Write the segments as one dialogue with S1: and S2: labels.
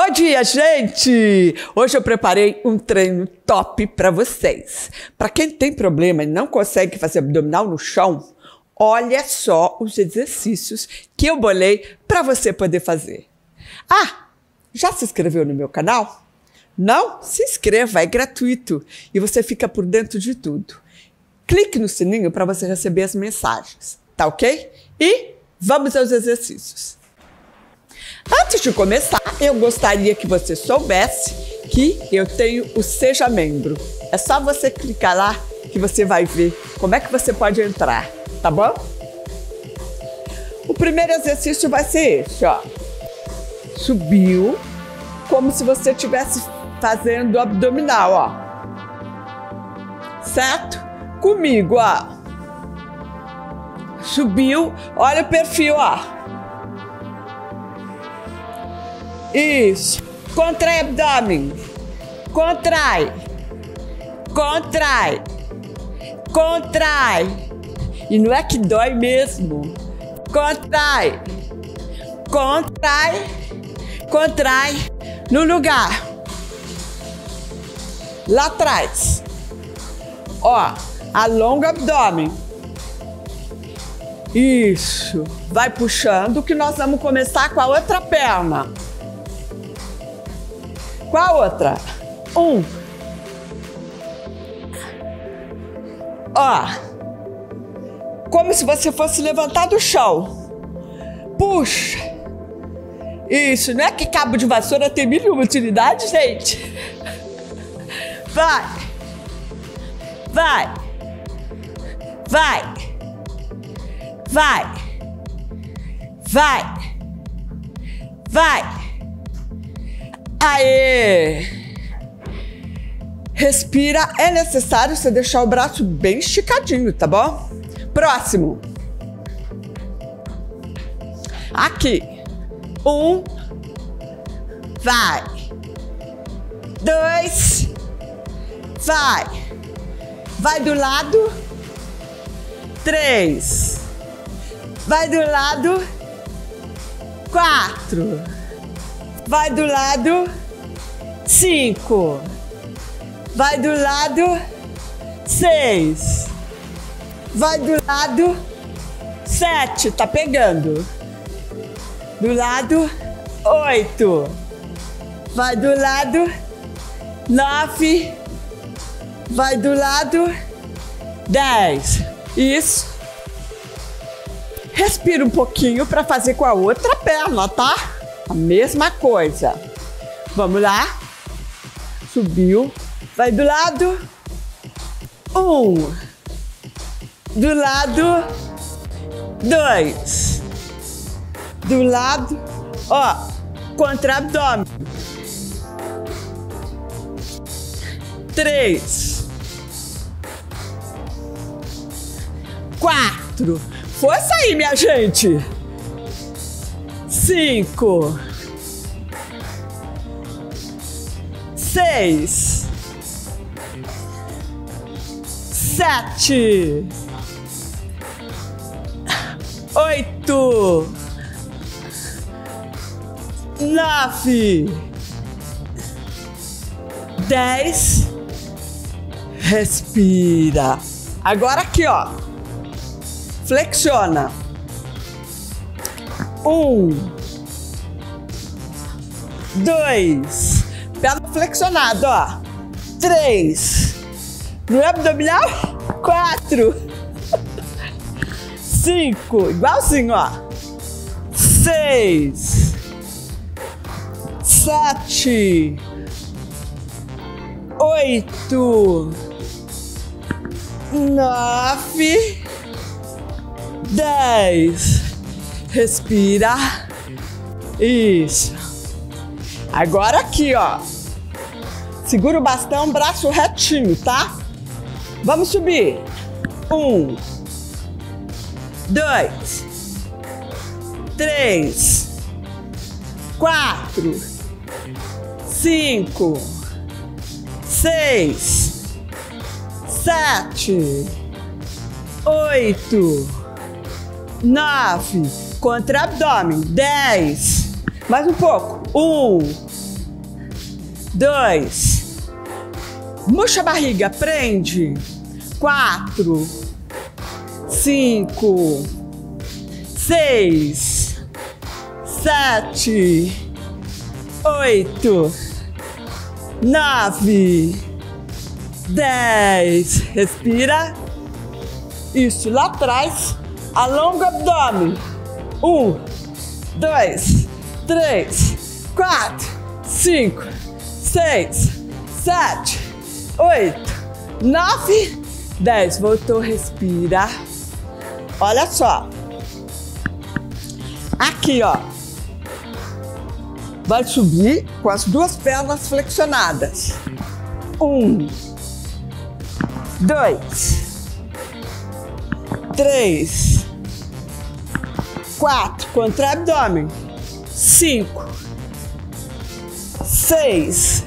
S1: Bom dia, gente! Hoje eu preparei um treino top para vocês. Para quem tem problema e não consegue fazer abdominal no chão, olha só os exercícios que eu bolei para você poder fazer. Ah, já se inscreveu no meu canal? Não? Se inscreva, é gratuito e você fica por dentro de tudo. Clique no sininho para você receber as mensagens, tá ok? E vamos aos exercícios. Antes de começar, eu gostaria que você soubesse que eu tenho o Seja Membro. É só você clicar lá que você vai ver como é que você pode entrar, tá bom? O primeiro exercício vai ser esse, ó. Subiu, como se você estivesse fazendo abdominal, ó. Certo? Comigo, ó. Subiu, olha o perfil, ó. Isso. Contrai abdômen. Contrai. Contrai. Contrai. E não é que dói mesmo. Contrai. Contrai. Contrai. No lugar. Lá atrás. Ó. Alonga o abdômen. Isso. Vai puxando que nós vamos começar com a outra perna. Qual a outra? Ó. Como se você fosse levantar do chão. Puxa. Isso. Não é que cabo de vassoura tem mil e uma utilidades, gente? Vai. Vai. Vai. Vai. Vai. Vai. Aê! Respira. É necessário você deixar o braço bem esticadinho, tá bom? Próximo. Aqui. Vai. 2. Vai. Vai do lado. 3. Vai do lado. 4. Vai do lado 5. Vai do lado 6. Vai do lado 7. Tá pegando. Do lado 8. Vai do lado 9. Vai do lado 10. Isso. Respira um pouquinho para fazer com a outra perna, tá? A mesma coisa. Vamos lá. Subiu. Vai do lado. 1. Do lado 2. Do lado, ó, contra abdômen. 3. 4. Força aí, minha gente. 5. 6. 7. 8. 9. 10. Respira. Agora aqui, ó. Flexiona. 1. 2. Perna flexionada, ó. 3. No abdominal. 4. 5. Igualzinho, ó. 6. 7. 8. 9. 10. Respira. Isso. Agora aqui, ó. Segura o bastão, braço retinho, tá? Vamos subir. 1. 2. 3. 4. 5. 6. 7. 8. 9. Contra abdômen. 10. Mais um pouco. 1. 2. Murcha a barriga, prende. 4, 5, 6, 7, 8, 9, 10. Respira. Isso, lá atrás. Alonga o abdômen. 1, 2, 3, 4, 5, 6, 7, 8, 9, 10. Voltou, respira. Olha só. Aqui, ó. Vai subir com as duas pernas flexionadas. 1, 2, 3, 4. Contrai o abdômen. 5, 6,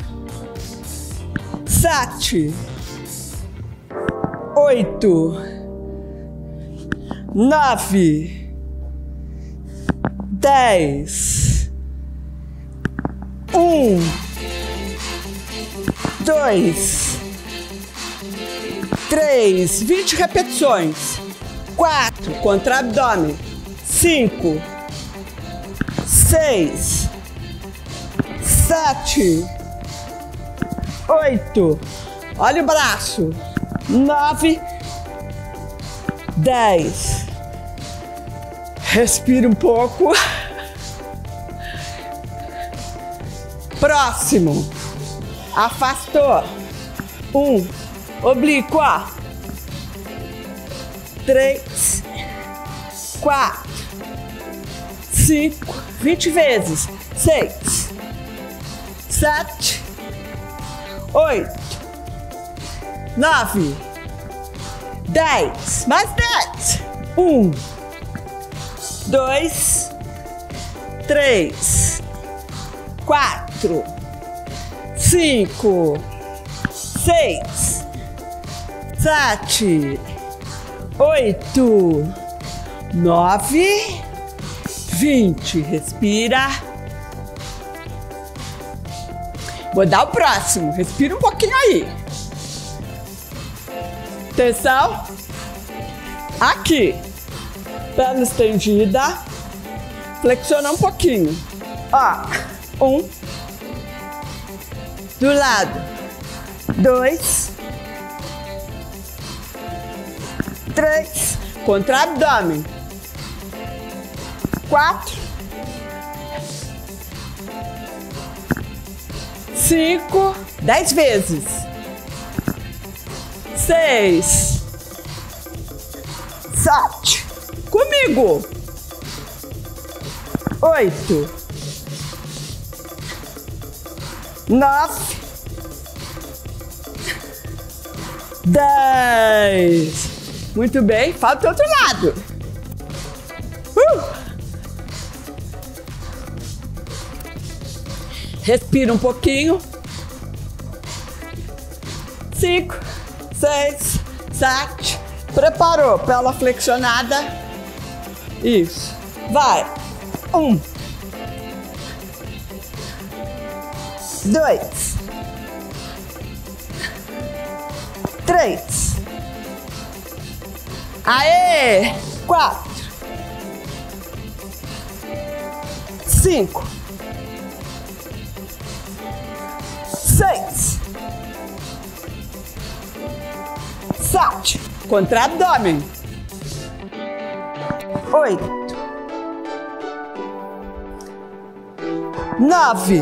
S1: 7, 8, 9, 10. 1, 2, 3. 20 repetições. 4. Contra abdômen. 5, 6, 7, 8. Olha o braço. 9, 10. Respira um pouco. Próximo. Afastou. 1. Oblíquo, ó. 3, 4, 5. 20 vezes. 6, 7, 8, 9, 10. Mais 10. 1, 2, 3, 4, 5, 6, 7, 8, 9, 20. Respira. Vou dar o próximo. Respira um pouquinho aí. Atenção. Aqui. Perna estendida. Flexiona um pouquinho. Ó. 1. Do lado. 2. 3. Contra abdômen. 4. 5. 10 vezes. 6. 7. Comigo. 8. 9. 10. Muito bem, falta o outro lado. Respira um pouquinho. 5, 6, 7. Preparou, perna flexionada. Isso. Vai. 1, 2, 3. Aê! 4, 5, 6, 7. Contra abdômen. 8, 9,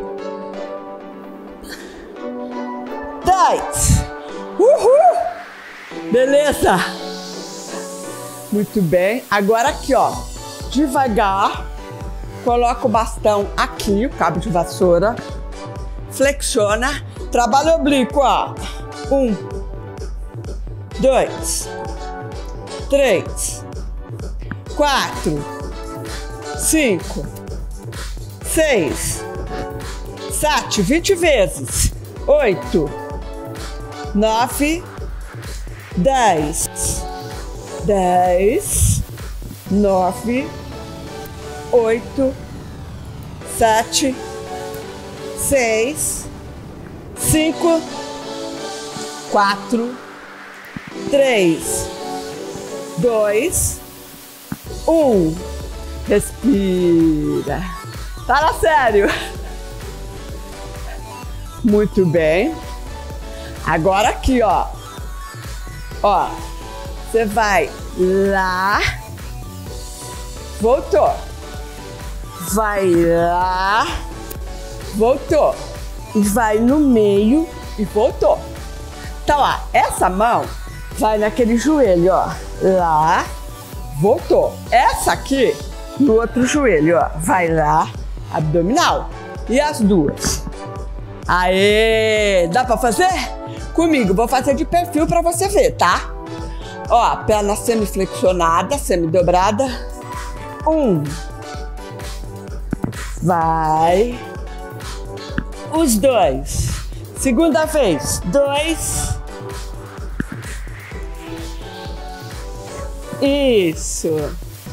S1: 10. Uhul! Beleza? Muito bem. Agora aqui, ó. Devagar. Coloca o bastão aqui, o cabo de vassoura. Flexiona. Trabalha oblíquo, ó. 1, 2, 3, 4, 5, 6, 7. 20 vezes. 8, 9, 10. 10, 9, 8, 7, 6, 5, 4, 3, 2, 1. Respira. Fala sério. Muito bem. Agora aqui, ó. Ó, você vai lá. Voltou. Vai lá. Voltou. E vai no meio e voltou. Então, ó, essa mão vai naquele joelho, ó. Lá. Voltou. Essa aqui no outro joelho, ó. Vai lá. Abdominal. E as duas. Aê! Dá pra fazer? Comigo, vou fazer de perfil pra você ver, tá? Ó, perna semiflexionada, semidobrada. 1. Vai. Os 2. Segunda vez. 2. Isso.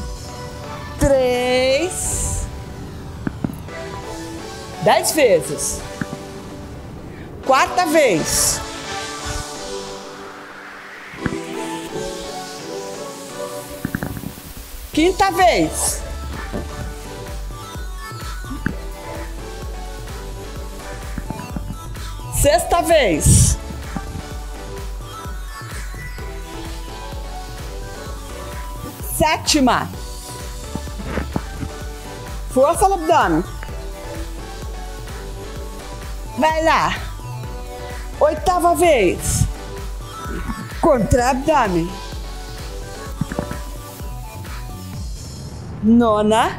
S1: 3. 10 vezes. Quarta vez. Quinta vez. Sexta vez. Sétima. Força no abdômen. Vai lá. Oitava vez. Contra abdômen. Nona.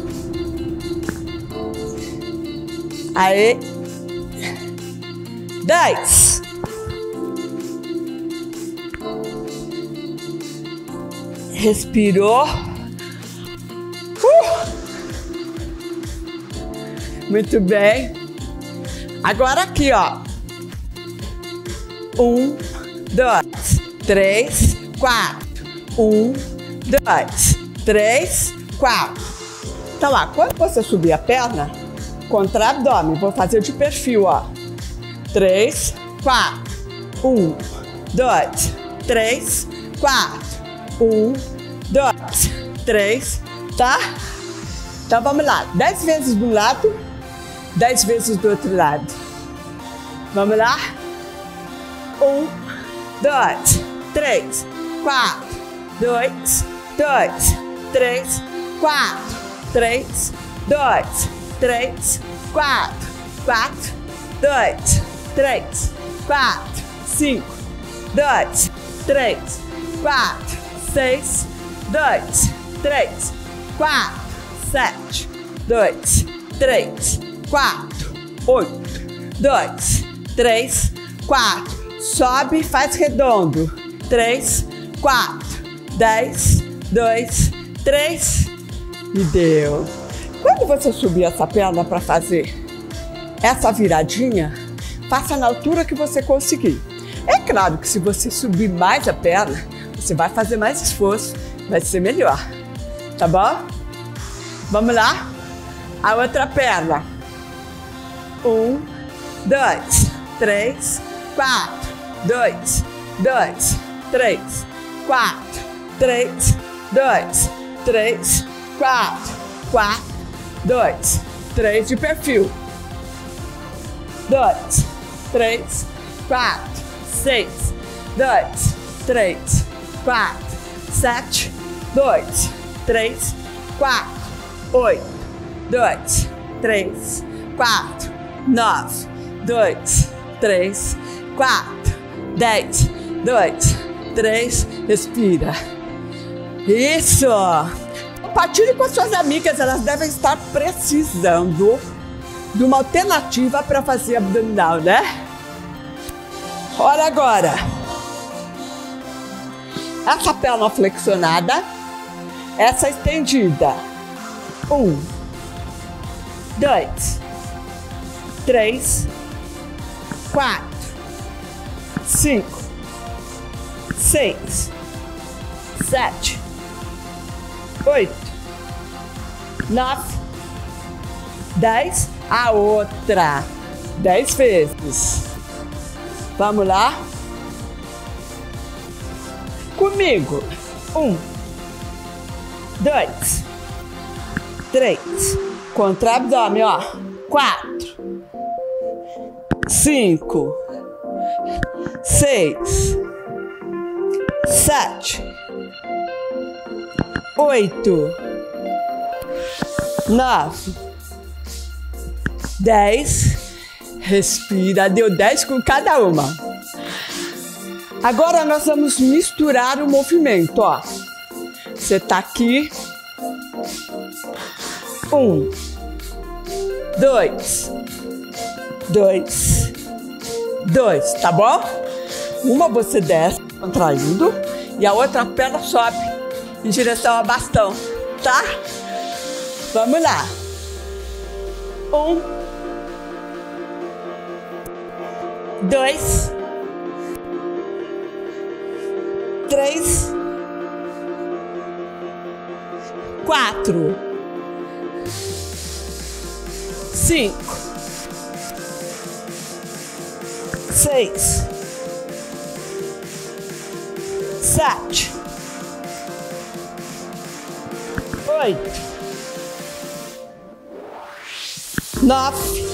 S1: Aí. 10. Respirou. Muito bem. Agora aqui, ó. 1, 2, 3, 4. 1, 2, 3, 4. Então, ó, quando você subir a perna, contra abdômen, vou fazer de perfil, ó. 3, 4. 1, 2, 3, 4. 1, 2, 3, tá? Então vamos lá. 10 vezes de um lado, 10 vezes do outro lado. Vamos lá? 1, 2, 3, 4. 2, 2, 3, 4. 3, 2, 3, 4. 4, 2, 3, 4, 5, 2, 3, 4, 6, 2, 3, 4, 7, 2, 3, 4, 8, 2, 3, 4. Sobe e faz redondo. 3, 4, 10, 2, 3 e deu. Quando você subir essa perna para fazer essa viradinha, faça na altura que você conseguir. É claro que se você subir mais a perna, você vai fazer mais esforço, vai ser melhor. Tá bom? Vamos lá? A outra perna. 1, 2, 3, 4. 2, 2, 3, 4. 3, 2, 3, 4. 4, 2, 3 de perfil. 2, 3, 4, 6, 2, 3, 4, 7, 2, 3, 4, 8, 2, 3, 4, 9, 2, 3, 4, 10, 2, 3, respira. Isso! Compartilhe com as suas amigas, elas devem estar precisando de uma alternativa para fazer abdominal, né? Olha agora. Essa perna flexionada, essa estendida. 1, 2, 3, 4, 5, 6, 7, 8, 9, 10. A outra. 10 vezes. Vamos lá? Comigo. 1, 2, 3. Contra o abdômen, ó. 4, 5, 6, 7, 8, 9, 10. Respira, deu 10 com cada uma. Agora nós vamos misturar o movimento, ó. Você tá aqui. 1, 2, 2, 2, tá bom? Uma você desce, contraindo, e a outra perna sobe em direção ao bastão, tá? Vamos lá. 1, 2, 3, 4, 5, 6, 7, 8, 9,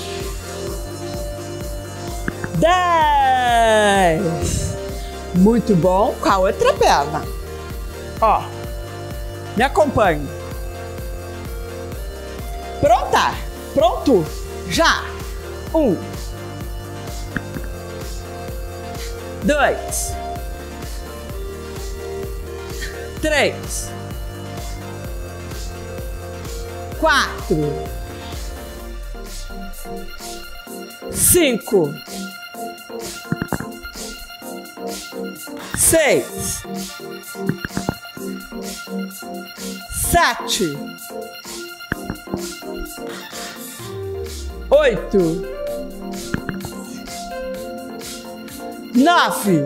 S1: 10. Muito bom. Com a outra perna. Ó. Me acompanhe. Pronta? Pronto? Já. 1, 2, 3, 4, 5, 6, 7, 8, 9,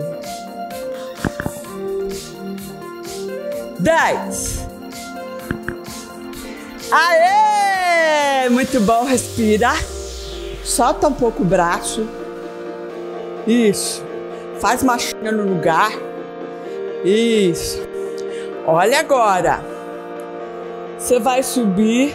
S1: 10. Aê! Muito bom, respira. Solta um pouco o braço. Isso. Faz machinha no lugar. Isso. Olha agora. Você vai subir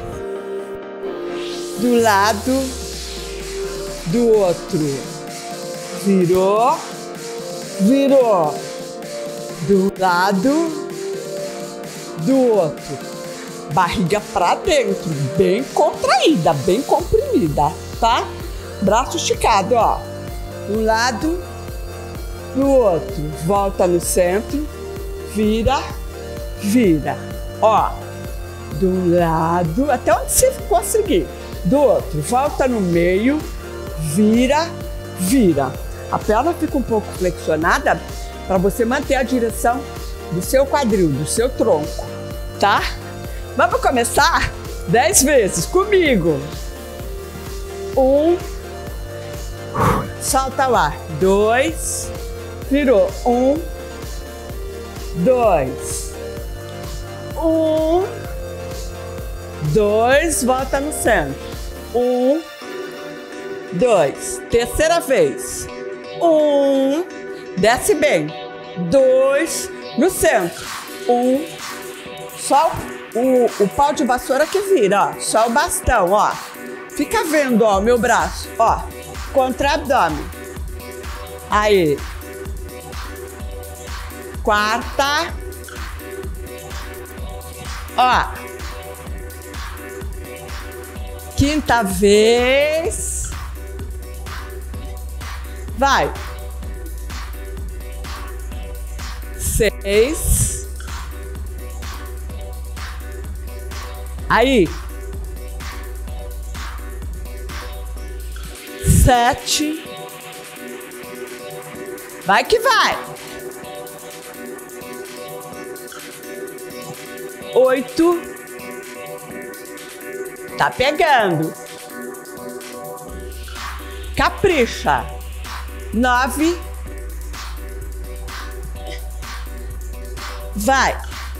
S1: do lado do outro. Virou. Virou. Do lado do outro. Barriga pra dentro. Bem contraída, bem comprimida, tá? Braço esticado, ó. Um lado do outro. Volta no centro. Vira, vira. Ó. Do lado, até onde você conseguir. Do outro. Volta no meio. Vira, vira. A perna fica um pouco flexionada para você manter a direção do seu quadril, do seu tronco, tá? Vamos começar 10 vezes comigo. 1, solta o ar. 2, virou. 1, 2, 1, 2, volta no centro. 1, 2, terceira vez. 1, desce bem. 2, no centro. 1, só o pau de vassoura que vira, ó. Só o bastão, ó. Fica vendo, ó, o meu braço, ó. Contra abdômen. Aí. Quarta. Ó. Quinta vez. Vai. 6. Aí. 7. Vai que vai. 8. Tá pegando. Capricha. 9. Vai.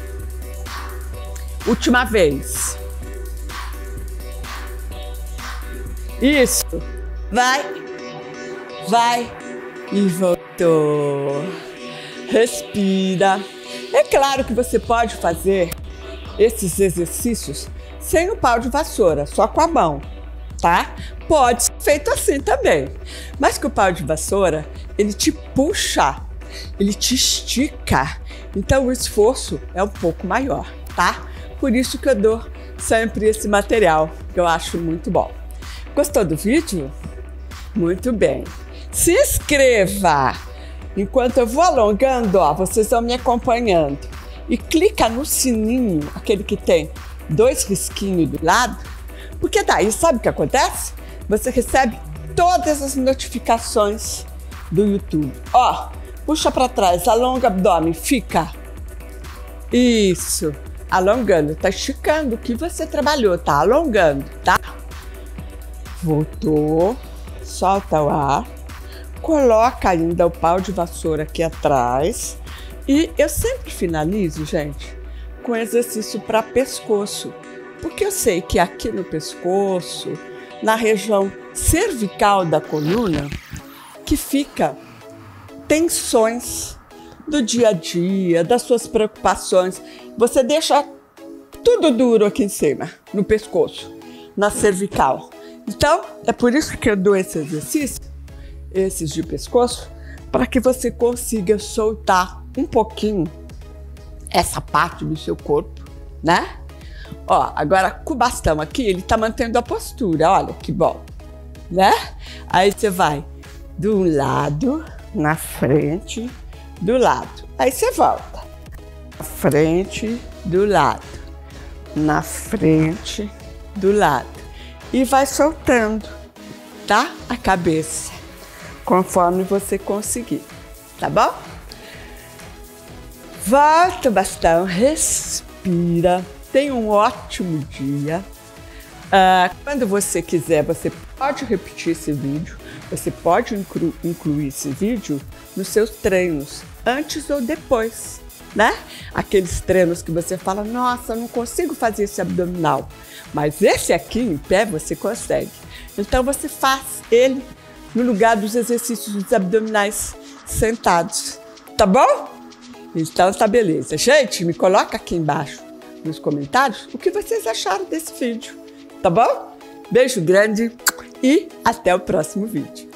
S1: Última vez. Isso. Vai. Vai. E voltou. Respira. É claro que você pode fazer esses exercícios sem o pau de vassoura, só com a mão, tá? Pode ser feito assim também. Mas que o pau de vassoura, ele te puxa, ele te estica. Então o esforço é um pouco maior, tá? Por isso que eu dou sempre esse material, que eu acho muito bom. Gostou do vídeo? Muito bem. Se inscreva! Enquanto eu vou alongando, ó, vocês vão me acompanhando. E clica no sininho, aquele que tem 2 risquinhos do lado, porque daí sabe o que acontece? Você recebe todas as notificações do YouTube. Ó, puxa para trás, alonga o abdômen, fica. Isso, alongando, tá esticando o que você trabalhou, tá alongando, tá? Voltou, solta o ar. Coloca ainda o pau de vassoura aqui atrás. E eu sempre finalizo, gente, com exercício para pescoço. Porque eu sei que aqui no pescoço, na região cervical da coluna, que fica tensões do dia a dia, das suas preocupações. Você deixa tudo duro aqui em cima, no pescoço, na cervical. Então, é por isso que eu dou esse exercício, esses de pescoço, para que você consiga soltar um pouquinho essa parte do seu corpo, né? Ó, agora com o bastão aqui, ele tá mantendo a postura, olha que bom, né? Aí você vai do lado, na frente, do lado. Aí você volta, na frente, do lado, na frente, do lado. E vai soltando, tá? A cabeça, conforme você conseguir, tá bom? Volta o bastão, respira, tenha um ótimo dia. Quando você quiser, você pode repetir esse vídeo, você pode incluir esse vídeo nos seus treinos, antes ou depois, né? Aqueles treinos que você fala, nossa, eu não consigo fazer esse abdominal, mas esse aqui em pé você consegue. Então você faz ele no lugar dos exercícios dos abdominais sentados, tá bom? Então tá beleza. Gente, me coloca aqui embaixo nos comentários o que vocês acharam desse vídeo, tá bom? Beijo grande e até o próximo vídeo.